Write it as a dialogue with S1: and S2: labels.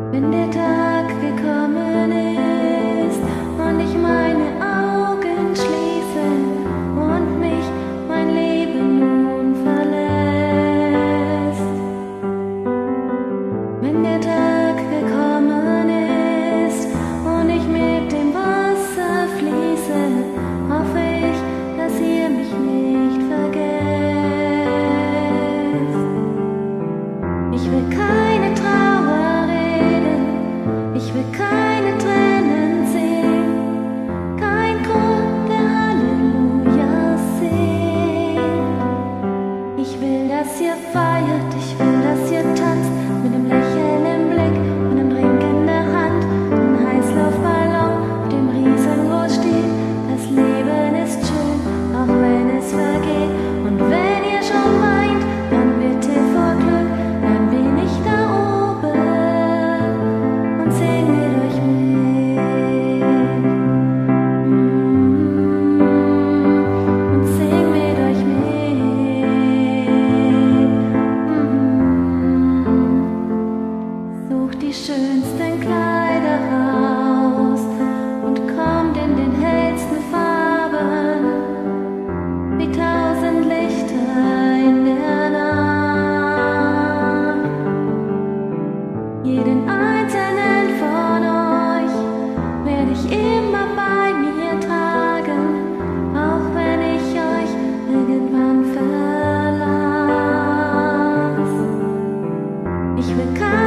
S1: Wenn der Tag gekommen ist und ich meine Augen schließe und mich mein Leben nun verlässt. Wenn der Tag gekommen ist und ich mit dem Wasser fließe, hoffe ich, dass ihr mich nicht vergesst. Ich will keine Trauer reden, ich will keine Tränen sehen, kein Chor, der Halleluja singt. Ich will, dass ihr feiert, ich will, dass ihr tanzt, mit dem Lächeln im Blick und einem Drink in der Hand, ein Heißluftballon, auf dem riesengroß steht: Das Leben ist schön, auch wenn es vergeht. Und wenn ihr schon weint, dann bitte vor Glück, dann bin ich da oben und sing mit euch mit. Und sing mit euch mit. Sucht die schönsten Kleider raus und kommt in den hellsten Farben, wie 1000 Lichter in der Nacht. Jeden einzelnen von euch werde ich immer bei mir tragen, auch wenn ich euch irgendwann verlasse. Ich will